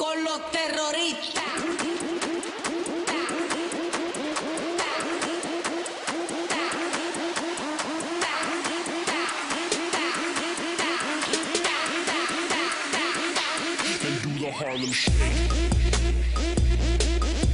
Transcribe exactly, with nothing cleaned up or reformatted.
por los terroristas. And do the Harlem Shake.